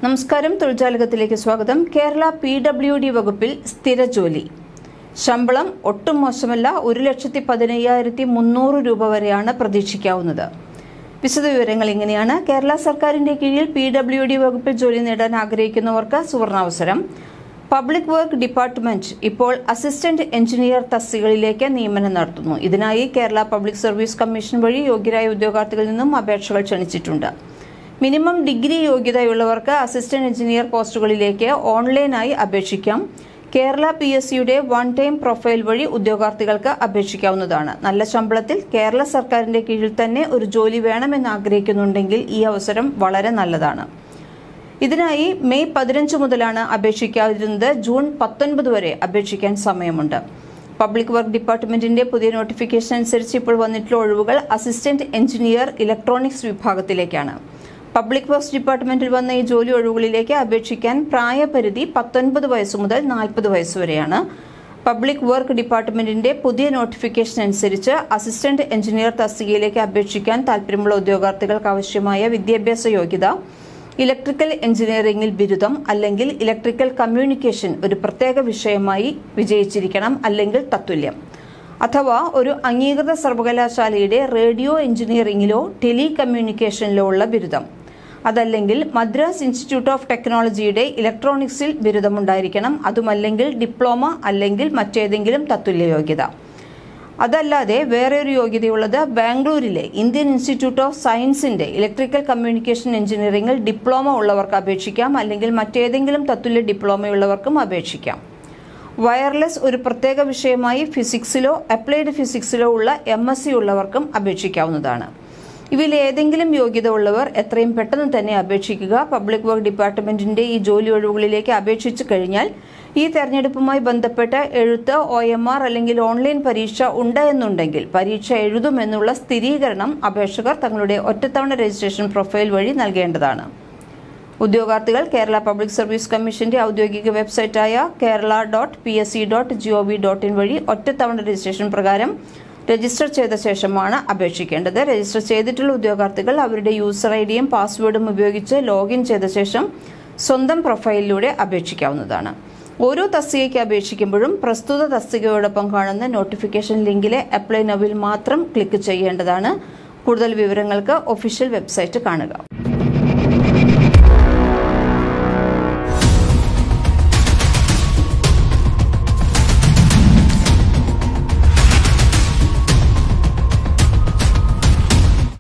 നമസ്കാരം, തൊഴിൽജാലകത്തിലേക്ക് സ്വാഗതം. കേരള PWD വകുപ്പിൽ സ്ഥിര ജോലി. ശമ്പളം ഒട്ടും മോശമല്ല. 1,15,300 രൂപ വരെയാണ് പ്രതീക്ഷിക്കാവുന്നത്. വിശദവിവരങ്ങൾ ഇങ്ങനെയാണ്. കേരള സർക്കാരിന്റെ കീഴിൽ PWD വകുപ്പിൽ ജോലി നേടാൻ ആഗ്രഹിക്കുന്നവർക്ക് സുവർണാവസരം. പബ്ലിക് വർക്ക് ഡിപ്പാർട്ട്മെന്റ് ഇപ്പോൾ അസിസ്റ്റന്റ് എഞ്ചിനീയർ തസ്തികകളിലേക്ക് നിയമനം നടത്തുന്നു. ഇതിനായി കേരള പബ്ലിക് സർവീസ് കമ്മീഷൻ വഴി യോഗ്യരായ ഉദ്യോഗാർത്ഥികളിൽ നിന്നും അപേക്ഷകൾ ക്ഷണിച്ചിട്ടുണ്ട്. മിനിമം ഡിഗ്രി യോഗ്യതയുള്ളവർക്ക് അസിസ്റ്റന്റ് എഞ്ചിനീയർ പോസ്റ്റുകളിലേക്ക് ഓൺലൈനായി അപേക്ഷിക്കാം. കേരള PSCയുടെ വൺ ടൈം പ്രൊഫൈൽ വഴി ഉദ്യോഗാർത്ഥികൾക്ക് അപേക്ഷിക്കാവുന്നതാണ്. നല്ല ശമ്പളത്തിൽ കേരള സർക്കാരിന്റെ കീഴിൽ തന്നെ ഒരു ജോലി വേണമെന്ന് ആഗ്രഹിക്കുന്നുണ്ടെങ്കിൽ ഈ അവസരം വളരെ നല്ലതാണ്. ഇതിനായി മെയ് 15 മുതലാണ് അപേക്ഷിക്കാതിരുന്നത്. ജൂൺ 19 വരെ അപേക്ഷിക്കാൻ സമയമുണ്ട്. പബ്ലിക് വർക്ക് ഡിപ്പാർട്ട്മെന്റിന്റെ പുതിയ നോട്ടിഫിക്കേഷൻ അനുസരിച്ച് ഇപ്പോൾ വന്നിട്ടുള്ള ഒഴിവുകൾ അസിസ്റ്റന്റ് എഞ്ചിനീയർ ഇലക്ട്രോണിക്സ് വിഭാഗത്തിലേക്കാണ്. പബ്ലിക് വർക്ക്സ് ഡിപ്പാർട്ട്മെന്റിൽ വന്ന ഈ ജോലി ഒഴിവുകളിലേക്ക് അപേക്ഷിക്കാൻ പ്രായപരിധി 19 വയസ്സ് മുതൽ 40 വയസ്സ് വരെയാണ്. പബ്ലിക് വർക്ക് ഡിപ്പാർട്ട്മെന്റിന്റെ പുതിയ നോട്ടിഫിക്കേഷൻ അനുസരിച്ച് അസിസ്റ്റന്റ് എഞ്ചിനീയർ തസ്തികയിലേക്ക് അപേക്ഷിക്കാൻ താൽപര്യമുള്ള ഉദ്യോഗാർത്ഥികൾക്ക് ആവശ്യമായ വിദ്യാഭ്യാസ യോഗ്യത ഇലക്ട്രിക്കൽ എഞ്ചിനീയറിംഗിൽ ബിരുദം അല്ലെങ്കിൽ ഇലക്ട്രിക്കൽ കമ്മ്യൂണിക്കേഷൻ ഒരു പ്രത്യേക വിഷയമായി വിജയിച്ചിരിക്കണം, അല്ലെങ്കിൽ തത്തുല്യം, അഥവാ ഒരു അംഗീകൃത സർവകലാശാലയുടെ റേഡിയോ എഞ്ചിനീയറിംഗിലോ ടെലി കമ്മ്യൂണിക്കേഷനിലോ ഉള്ള ബിരുദം, അതല്ലെങ്കിൽ മദ്രാസ് ഇൻസ്റ്റിറ്റ്യൂട്ട് ഓഫ് ടെക്നോളജിയുടെ ഇലക്ട്രോണിക്സിൽ ബിരുദമുണ്ടായിരിക്കണം, അതുമല്ലെങ്കിൽ ഡിപ്ലോമ അല്ലെങ്കിൽ മറ്റേതെങ്കിലും തത്തുല്യ യോഗ്യത. അതല്ലാതെ വേറെ ഒരു യോഗ്യതയുള്ളത് ബാംഗ്ലൂരിലെ ഇന്ത്യൻ ഇൻസ്റ്റിറ്റ്യൂട്ട് ഓഫ് സയൻസിന്റെ ഇലക്ട്രിക്കൽ കമ്മ്യൂണിക്കേഷൻ എഞ്ചിനീയറിംഗിൽ ഡിപ്ലോമ ഉള്ളവർക്ക് അപേക്ഷിക്കാം, അല്ലെങ്കിൽ മറ്റേതെങ്കിലും തത്തുല്യ ഡിപ്ലോമയുള്ളവർക്കും അപേക്ഷിക്കാം. വയർലെസ് ഒരു പ്രത്യേക വിഷയമായി ഫിസിക്സിലോ അപ്ലൈഡ് ഫിസിക്സിലോ ഉള്ള MSc ഉള്ളവർക്കും അപേക്ഷിക്കാവുന്നതാണ്. ഇവയിൽ ഏതെങ്കിലും യോഗ്യത ഉള്ളവർ എത്രയും പെട്ടെന്ന് തന്നെ അപേക്ഷിക്കുക. പബ്ലിക് വർക്ക് ഡിപ്പാർട്ട്മെന്റിന്റെ ഈ ജോലി ഒഴിവുകളിലേക്ക് അപേക്ഷിച്ചു കഴിഞ്ഞാൽ ഈ തെരഞ്ഞെടുപ്പുമായി ബന്ധപ്പെട്ട എഴുത്ത്, OMR അല്ലെങ്കിൽ ഓൺലൈൻ പരീക്ഷ ഉണ്ട് എന്നുണ്ടെങ്കിൽ പരീക്ഷ എഴുതുമെന്നുള്ള സ്ഥിരീകരണം അപേക്ഷകർ തങ്ങളുടെ ഒറ്റത്തവണ രജിസ്ട്രേഷൻ പ്രൊഫൈൽ വഴി നൽകേണ്ടതാണ്. ഉദ്യോഗാർത്ഥികൾ കേരള പബ്ലിക് സർവീസ് കമ്മീഷന്റെ ഔദ്യോഗിക വെബ്സൈറ്റായ kerala.psc.gov.in വഴി ഒറ്റത്തവണ രജിസ്ട്രേഷൻ പ്രകാരം രജിസ്റ്റർ ചെയ്ത ശേഷമാണ് അപേക്ഷിക്കേണ്ടത്. രജിസ്റ്റർ ചെയ്തിട്ടുള്ള ഉദ്യോഗാർത്ഥികൾ അവരുടെ യൂസർ ഐഡിയും പാസ്വേഡും ഉപയോഗിച്ച് ലോഗിൻ ചെയ്ത ശേഷം സ്വന്തം പ്രൊഫൈലിലൂടെ അപേക്ഷിക്കാവുന്നതാണ്. ഓരോ തസ്തികയ്ക്ക് അപേക്ഷിക്കുമ്പോഴും പ്രസ്തുത തസ്തികയോടൊപ്പം കാണുന്ന നോട്ടിഫിക്കേഷൻ ലിങ്കിലെ അപ്ലൈ നൗവിൽ മാത്രം ക്ലിക്ക് ചെയ്യേണ്ടതാണ്. കൂടുതൽ വിവരങ്ങൾക്ക് ഒഫീഷ്യൽ വെബ്സൈറ്റ് കാണുക.